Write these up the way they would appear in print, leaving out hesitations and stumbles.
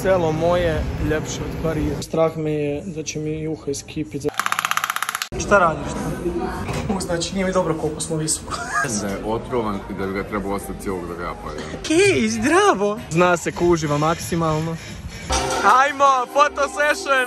Selo moje ljepše od Pariza. Strah me je da će mi juha iskipiti. Šta radiš? Znači nije mi dobro koliko smo visoko. Da je otrovan i da bi ga trebao ostati cijelog da ga ja pojedem. Okej, zdravo! Zna se ko uživa maksimalno. Ajmo, photo session!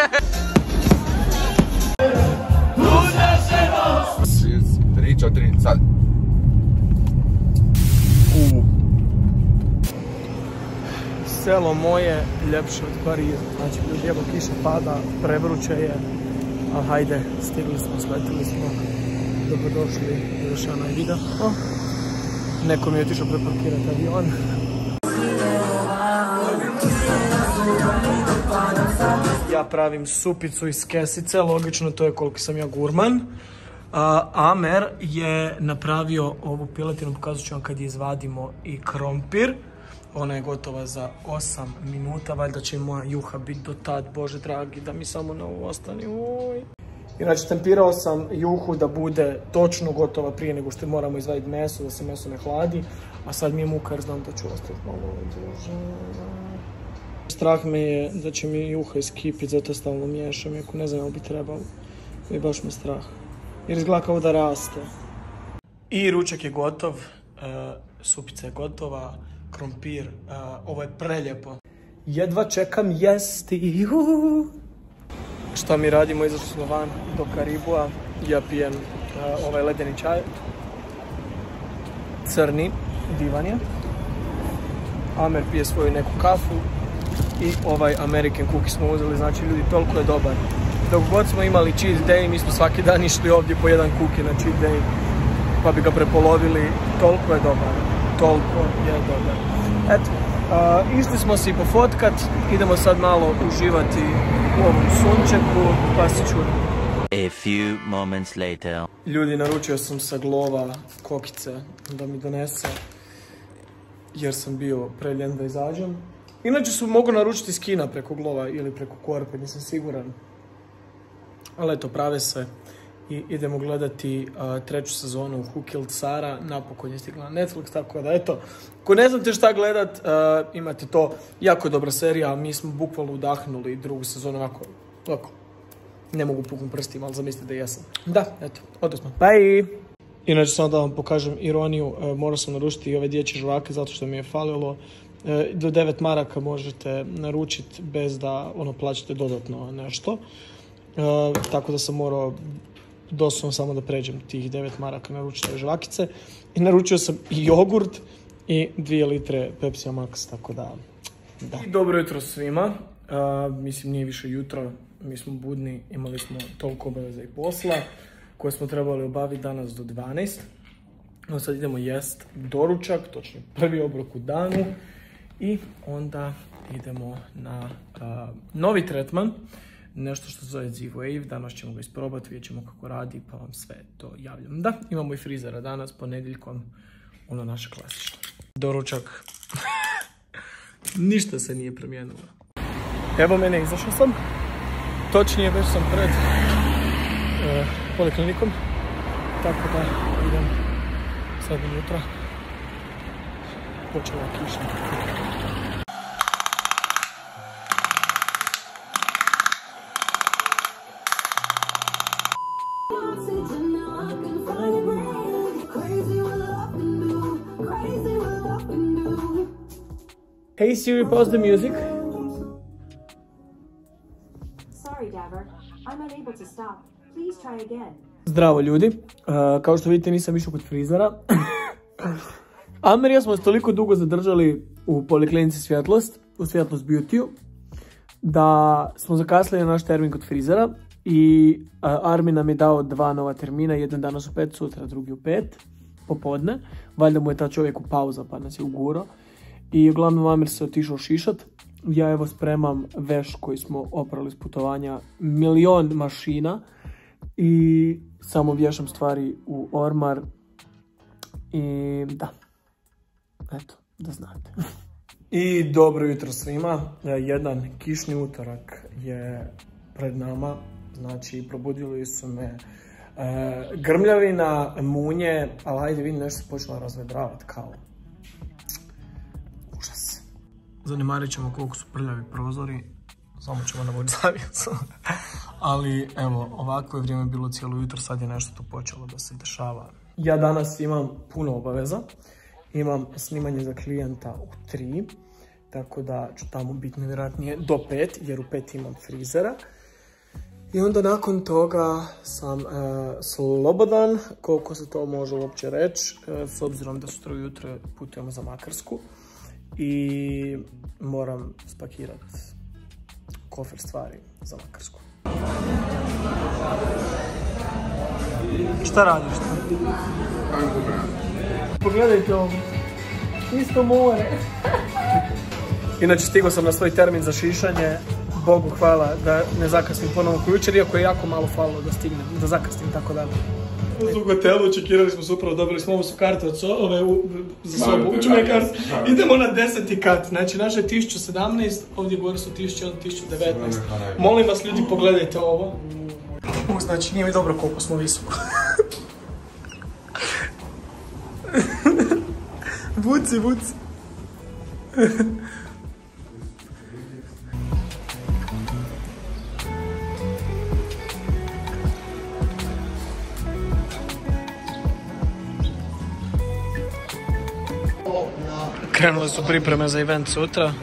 3, 4, sad. Selo moje ljepše od Pariza. Znači, ljudi, evo kiša pada, prevruće je. Ali hajde, stigli smo, sletili smo. Dobrodošli u još jedan video. Neko mi je otišao preparkirati avion. Ja pravim supicu iz kesice, logično to je koliko sam ja gurman. Amer je napravio ovu piletinu, pokazat ću vam kad je izvadimo, i krompir. Ona je gotova za 8 minuta, valjda će moja juha biti do tad, bože dragi, da mi samo na ovo ostane. Inače, tempirao sam juhu da bude točno gotova prije nego što moramo izvaditi meso, da se meso ne hladi. A sad mi je muka jer znam da ću ostati malo duže. Strah me je da će mi juha iskipiti, zato stalno miješam, iako ne znam jel bi trebalo. I baš me strah. Jer izgleda kao da raste. I ručak je gotov, supica je gotova, krompir, ovo je preljepo. Jedva čekam jesti. Šta mi radimo, izašli smo van do Karibua, ja pijem ovaj ledeni čaj, crni, divan je. Amer pije svoju neku kafu i ovaj American cookie smo uzeli, znači ljudi, toliko je dobar. Dok god smo imali cheat day, mi smo svaki dan išli ovdje po jedan cookie na cheat day, pa bi ga prepolovili, toliko je dobar, toliko je dobar. Eto. Išli smo se i pofotkat, idemo sad malo uživati u ovom sunčeku, pa se čujemo. A few moments later. Ljudi, naručio sam sa Glova kokice da mi donese, jer sam bio preljen da izađem. Inače mogu naručiti iz Kina preko Glova ili preko Korpe, nisam siguran. Ali eto, prave se i idemo gledati treću sezonu Who Killed Sarah, napokon je stigla na Netflix, tako da eto, ako ne znate šta gledat, imate to, jako je dobra serija, mi smo bukvalno udahnuli drugu sezonu ovako, ne mogu puknuti prstima, ali zamislite da jesam. Da, eto, odnosno, bye! Inače, samo da vam pokažem ironiju, morao sam naručiti ove dječje žvake zato što mi je falilo. Do 9 maraka možete naručiti bez da plaćate dodatno nešto. Tako da sam morao doslovno samo da pređem tih 9 maraka naručiti žvakice. I naručio sam i jogurt i 2 litre Pepsi Max, tako da. I dobro jutro svima. Mislim, nije više jutro, mi smo budni, imali smo toliko obaveza i posla koje smo trebali obaviti danas do 12. No sad idemo jest doručak, točno prvi obrok u danu. I onda idemo na novi tretman. Nešto što se zove Z-Wave, danas ćemo ga isprobati, vidjet ćemo kako radi, pa vam sve to javljam. Da, imamo i frizera danas, ponedjeljkom, ono naše klasično. Doručak. Ništa se nije promijenilo. Evo mene, izašao sam. Točnije, već sam pred poliklinikom. Tako da idem sad unutra. Počela je kiša. Hey Siri, pause the music. Sorry, Dabber. I'm unable to stop. Please try again. Zdravo ljudi. Kao što vidite, nisam išao kod frizera. Amer i ja smo se toliko dugo zadržali u poliklinici Svjetlost, u Svjetlost Beauty-u, da smo zakasnili na naš termin kod frizera i Armin nam je dao 2 nova termina, jedan danas u 5, sutra drugi u 5 popodne. Valjda mu je ta čovjek u pauza pa nas je ugurao. I uglavnom Amer se otišao šišat. Ja evo spremam veš koji smo oprali s putovanja, 1.000.000 mašina i samo vješam stvari u ormar i da, eto, da znate. I dobro jutro svima, jedan kišni utorak je pred nama, znači probudili su me grmljavina, munje, ali ajde vidim nešto se počela razvedravati kao užas. Zanemarit ćemo koliko su prljavi prozori. Samo ćemo navoditi zavjesu. Ali evo, ovako je vrijeme bilo cijelo jutro, sad je nešto tu počelo da se dešava. Ja danas imam puno obaveza. Imam snimanje za klijenta u 3. Tako da ću tamo biti nevjerojatnije do 5, jer u 5 imam frizera. I onda nakon toga sam slobodan, koliko se to može uopće reći, s obzirom da sutra ujutro putujemo za Makarsku. I moram spakirati kofer stvari za Makarsku. Šta radiš tu? Pogledajte ovo. Isto more. Inače stigao sam na svoj termin za šišanje. Bogu hvala da ne zakasnim ponovno ko jučer, iako je jako malo falilo da stignem, da zakasnim tako dalje. U hotelu očekirali smo se upravo, dobili smo, ovo su karte od za sobu, učimo je karte. Idemo na 10. kat, znači naše je 1017, ovdje gore su 1019. Molim vas ljudi, pogledajte ovo. Znači nije mi dobro koliko smo visoko. Vuci. Krenule su pripreme za event sutra.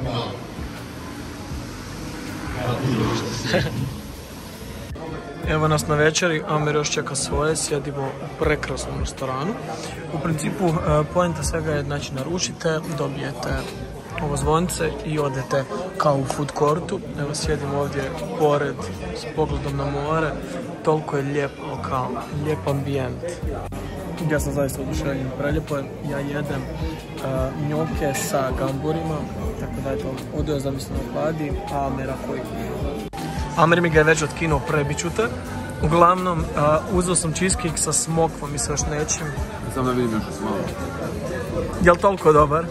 Evo nas na večeri, Amer još čeka svoje, sjedimo u prekrasnom restoranu. U principu, poenta svega je, znači, naručite, dobijete ovo zvonce i odete kao u food courtu. Evo, sjedimo ovdje pored s pogledom na more. Toliko je lijep lokal, lijep ambijent. Ja sam zaista oduševljen, prelijepo je. Ja jedem njoke sa gamburima, tako da je to odeo zamisleno hladi, a Amera koji... Amer mi ga je već otkinuo, prebit ću te. Uglavnom, uzeo sam cheesecake sa smokvom i sa još nečim. Samo da vidim još malo. Jel' toliko dobar?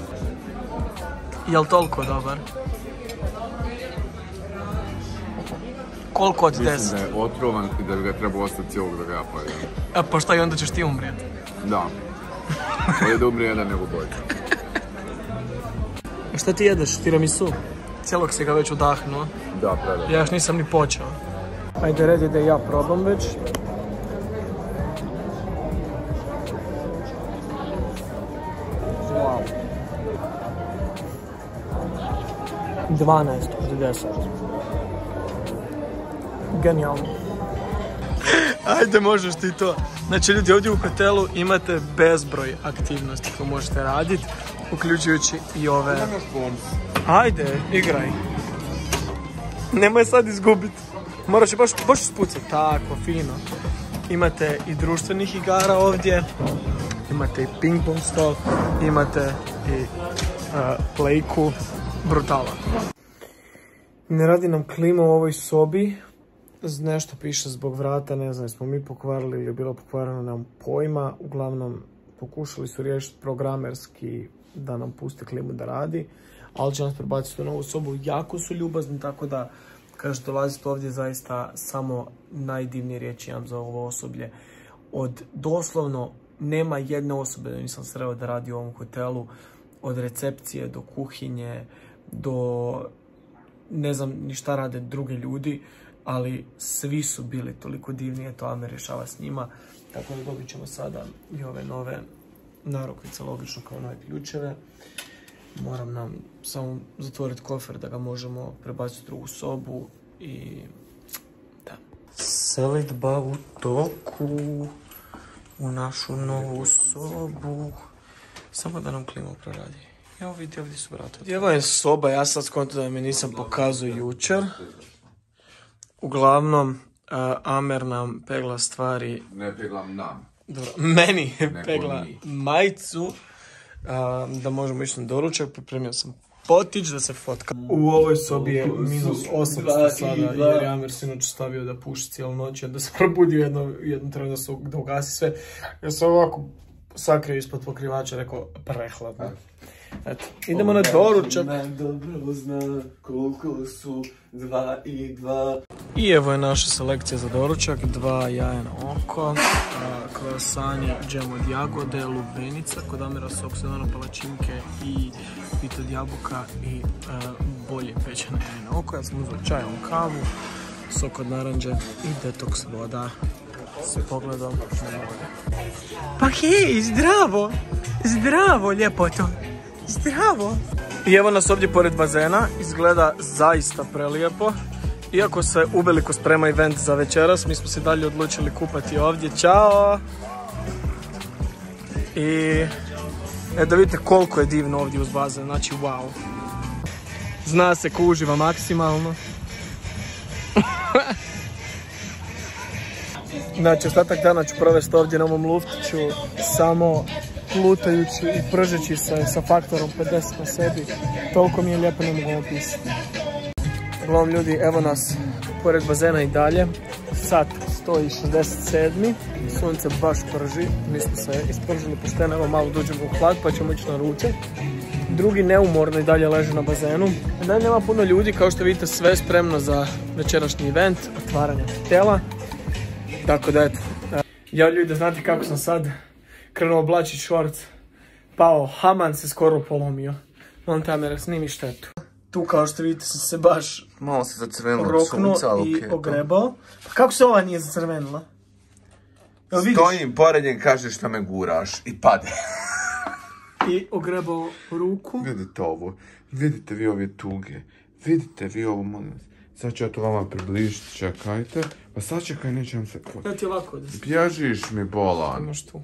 Koliko od 10? Mislim da je otrovan i da bi ga trebao ostati cijelog da ga ja pojedem. A pa šta, i onda ćeš ti umrijeti? Da. Bolje da umri jedan nego bolje. Šta ti jedeš? Tiramisu? Cijelog si ga već udahnuo. Da, predaj. Ja još nisam ni počeo. Ajde, red je da ja probam već. Wow. 12 od 10. Genijalno. Ajde, možeš ti to. Znači, ljudi, ovdje u hotelu imate bezbroj aktivnosti koje možete raditi, uključujući i ove... Ajde, igraj. Nemoj sad izgubiti. Morat će baš ispucati. Tako, fino. Imate i društvenih igara ovdje. Imate i ping pong stol. Imate i playku. Brutala. Ne radi nam klima u ovoj sobi. Nešto piše zbog vrata, ne znam, smo mi pokvarili ili je bilo pokvareno, nemam pojma. Uglavnom, pokušali su riješiti programerski da nam puste klimu da radi, ali će nas prebaciti u novu sobu. Jako su ljubazni, tako da, kaže, dolazite ovdje, zaista samo najdivnije riječi imam za ovo osoblje. Od doslovno nema jedne osobe da nisam sreo da radi u ovom hotelu, od recepcije do kuhinje, do ne znam ni šta rade druge ljudi, ali svi su bili toliko divni, eto Amer rješava s njima, tako da dobit ćemo sada i ove nove narukvice, logično kao nove ključeve. Moram nam samo zatvoriti kofer da ga možemo prebaciti u drugu sobu i da. Selidba u toku u našu novu sobu. Samo da nam klima proradi. Evo vidi, ovdje su vrata. Evo je soba, ja sad skonto da mi nisam pokazao jučer. Uglavnom, Amer nam pegla stvari... Ne peglam nam. Dobro, meni pegla majicu. Da možemo ići na doručak, pripremio sam potić da se fotka. U ovoj sobi je minus 800 sada, jer je Amer sinoć stavio da puši cijelu noć, da se probudio jednu trenu da ugasi sve. Ja sam ovako sakrio ispod pokrivača, rekao prehladno. Eto, idemo na doručak. Dobro zna koliko su 2 i 2. I evo je naša selekcija za doručak. 2 jaja na oko, kroasani, džem od jagode, lubenica, kod Amera sok, palačinke i biskvit od jabuka i bolje pečene jaje na oko. Ja sam uzeo čajom kavu, sok od naranđe i detoks voda s pogledom na more. Pa hej, zdravo! Zdravo, ljepoto! Zdravo! I evo nas ovdje pored bazena, izgleda zaista prelijepo. Iako se uveliko sprema event za večeras, mi smo se dalje odlučili kupati ovdje. Ćao! I da vidite koliko je divno ovdje uz bazen, znači wow. Zna se ko uživa maksimalno. Znači ostatak dana ću provesti ovdje na ovom luftiću, samo plutajući i pržeći se sa faktorom 50 na sebi. Toliko mi je lijepo, ne mogu opisati. Uglavnom ljudi, evo nas pored bazena i dalje. Sat 167. Sunce baš prži. Mi smo se ispržili pošteno, evo malo dođemo u hlad pa ćemo ići na ručak. Drugi neumorno i dalje leže na bazenu. Dalje nema puno ljudi, kao što vidite sve je spremno za večerašnji event, otvaranje hotela. Tako da eto. Ja ljudi, da znate kako sam sad krenuo oblačiti šorc, pao, haman se skoro polomio. Molim kamera, snimi štetu. Tu kao što vidite sam se baš malo se zacrvenilo od sunca, ali i ogrebao. Pa kako se ova nije zacrvenila? Stojim pored nje, kažeš šta me guraš i pade. I ogrebao ruku. Vidite ovo, vidite vi ove tuge, vidite vi ovo, molim vas. Sad ću ja to vama približiti, čekajte. Pa sad čekaj, neće vam se kvoti. Da ti ovako da se... Bježiš mi bolan. Imaš tu.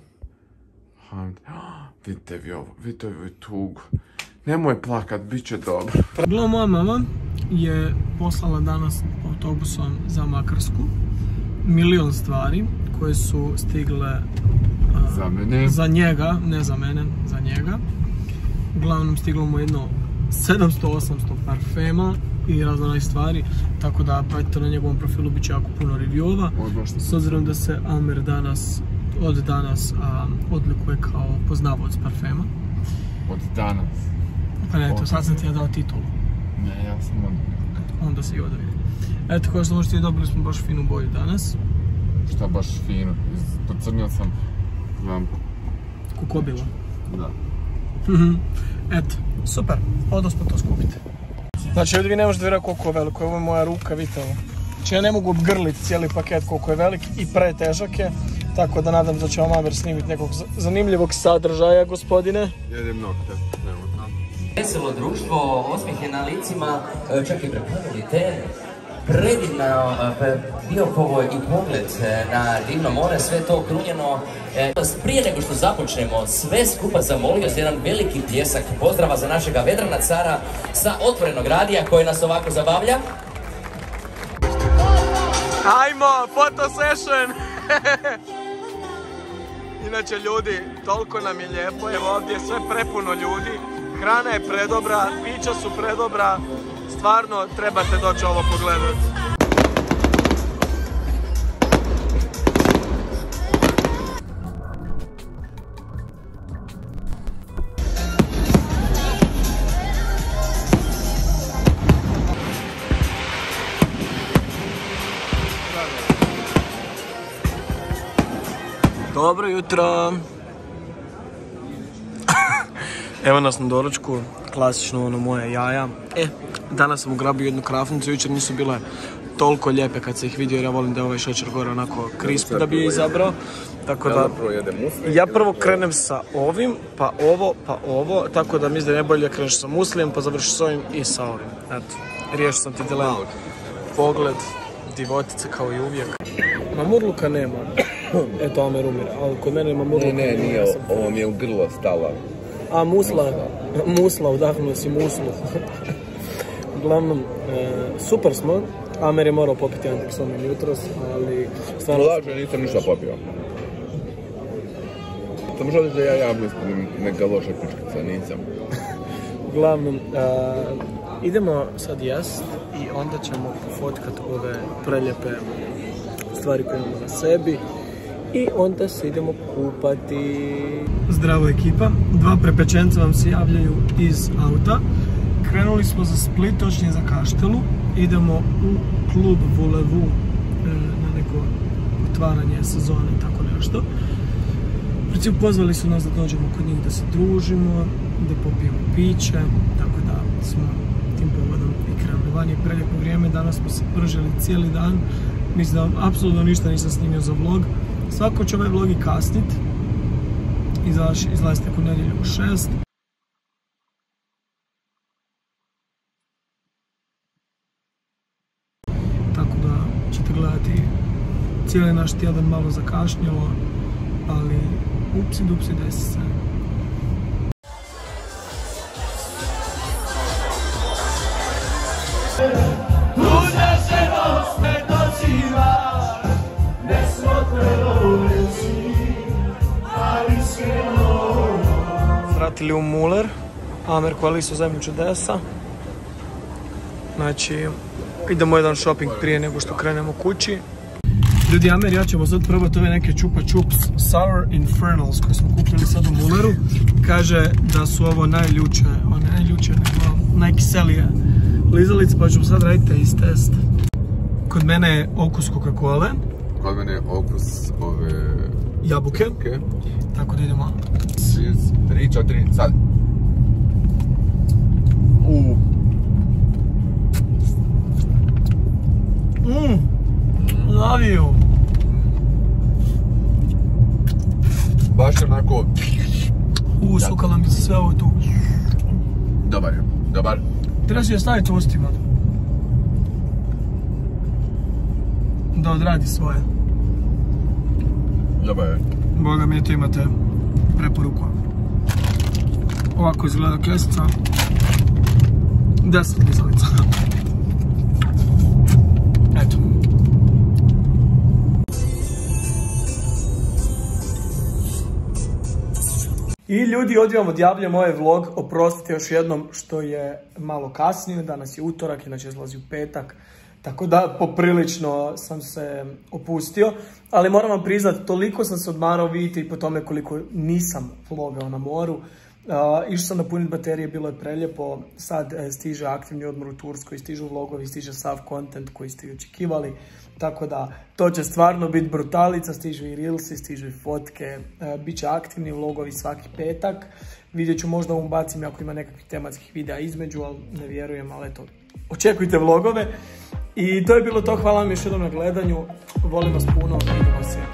Vidite vi ovo, vidite ovu tugu. Nemoj plakat, bit će dobro. Uglavnom moja mama je poslala danas autobusom za Makarsku milion stvari koje su stigle za mene. Za njega, ne za mene, za njega. Uglavnom stiglo mu jedno 700-800 parfema i razne stvari, tako da pratite na njegovom profilu, bit će jako puno reviewova. S obzirom da se Amer od danas odlikuje kao poznavaoc parfema. Od danas? Pa ne, to sad sam ti ja dao titulu. Ne, ja sam odlikao. Onda si i odavio. Eto, kao što možete, dobili smo baš finu boju danas. Šta baš fino? Pocrnio sam lampu. Kukobila. Da. Eto, super, odo smo to skupiti. Znači ovdje vi ne možete vjerati koliko je veliko, ovo je moja ruka, vidite ovo. Znači ja ne mogu obgrliti cijeli paket koliko je velik i pretežak je. Tako da nadam da će vam Amer snimiti nekog zanimljivog sadržaja, gospodine. Jedem nokte, nemo znam. Veselo društvo, osmijehe na licima, čak i prepunili te. Predivno Biokovo i pogled na divno more, sve to okrunjeno. Prije nego što započnemo, sve skupa zamolio za jedan veliki pljesak pozdrava za našega Vedrana cara sa Otvorenog radija koji nas ovako zabavlja. Ajmo, foto session! Inače ljudi, toliko nam je lijepo, evo ovdje je sve prepuno ljudi. Hrana je predobra, pića su predobra. Stvarno trebate doći ovo pogledati. Dobro jutro! Evo nas na doručku, klasično ono moje jaja. Danas sam ugrabio jednu krafnicu, jučer nisu bile toliko lijepe kad se ih vidio jer ja volim da je ovaj šećer gore onako crisp da bi je izabrao. Tako da ja prvo krenem sa ovim, pa ovo, tako da mislim da je najbolje kreneš sa muslijem, pa završiš s ovim i sa ovim. Eto, riješio sam ti dilemu. Pogled, divotice kao i uvijek. Mamurluka nema. Eto, Amer umire, ali kod mene mamurluka nema. Ne, nije, ovo mi je u grlo stala. A musla, udahnuo si muslu. Uglavnom, super smo. Amer je morao popiti antiksomin jutros, ali... Lažno nisam ništa popio. Samo želim da ja mislim neka loša pičkica, nisam. Uglavnom, idemo sad jest i onda ćemo pofotkat ove preljepe stvari koje imamo na sebi. I onda se idemo kupati. Zdravo ekipa, dva prepečenca vam se javljaju iz auta. Krenuli smo za Split, točnije za Kaštelu. Idemo u klub Volevu na neko otvaranje sezone, tako nešto. U principu pozvali su nas da dođemo kod njih da se družimo. da popijemo piće, tako da smo tim povodom i krenuli van. Je prelijepo vrijeme, danas smo se pržili cijeli dan. Mislim da apsolutno ništa nisam snimio za vlog. Svako će ovaj vlog i kasnit. Izlazite u nedjelju u 6. Tako da ćete gledati cijeli naš tjedan malo zakašnjelo, ali upsi dupsi desi se. Vratili u Muller, Amerku Alisu zemlju čudesa. Znači, idemo jedan shopping prije nego što krenemo kući. Ljudi, Amer, ja ćemo sad probati ove neke Chupa Chups Sour Infernals koje smo kupili sad u Mulleru. Kaže da su ovo najljuće, najkiselije lizalice, pa ćemo sad raditi taste test. Kod mene je okus Coca-Cola. Kod mene je okus ove... jabuke. Tako da idemo. 3, 4, sad. Love you. Baš je onako... Sukala mi se sve ovo tu. Dobar je, dobar. Treba si je staviti u ustima. Da odradi svoje. Dobar je. Boga mi, tu imate preporuku. Ovako izgleda kesica. 10 lizalica. Eto. I ljudi, odvijamo odjavljujem ovaj vlog. Oprostite još jednom što je malo kasnije. Danas je utorak, inače izlazi u petak. Tako da poprilično sam se opustio. Ali moram vam priznati, toliko sam se odmarao, vidite i po tome koliko nisam vlogao na moru. Išao sam napuniti baterije, bilo je prelijepo. Sad stiže aktivni odmor u Turskoj, stižu vlogovi, stiže sav content koji ste očekivali. Tako da to će stvarno biti brutalica, stižu i reelsi, stižu i fotke. Biće aktivni vlogovi svaki petak. Vidjet ću, možda vam bacim ako ima nekakvih tematskih videa između, ali ne vjerujem, ali eto, očekujte vlogove. I to je bilo to, hvala vam još jednom na gledanju. Volim vas puno, vidimo se